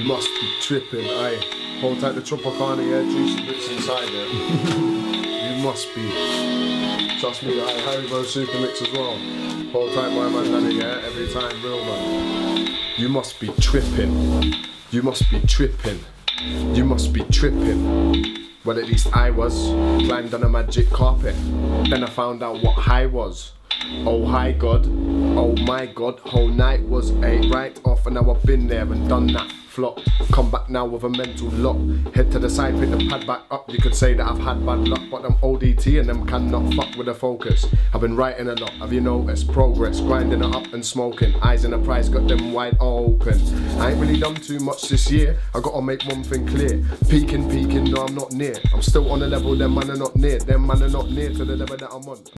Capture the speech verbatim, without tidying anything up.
must be tripping, aye. Hold tight the Tropicana, yeah, juicy bits inside there. You must be. Trust me, aye, Haribo Super Mix as well. Hold tight my man, Danny, yeah, every time, real man. You must be tripping. You must be tripping. You must be tripping. Well, at least I was. Climbed on a magic carpet. Then I found out what high was. Oh hi God, oh my God, whole night was a write-off, and now I've been there and done that. Flop, come back now with a mental lock. Head to the side, pick the pad back up. You could say that I've had bad luck, but I'm O D T and them cannot fuck with the focus. I've been writing a lot, have you noticed? Progress, grinding it up and smoking. Eyes in the prize, got them wide open. I ain't really done too much this year. I gotta make one thing clear. Peaking, peaking, no I'm not near. I'm still on the level, them man are not near. Them man are not near to the level that I'm on.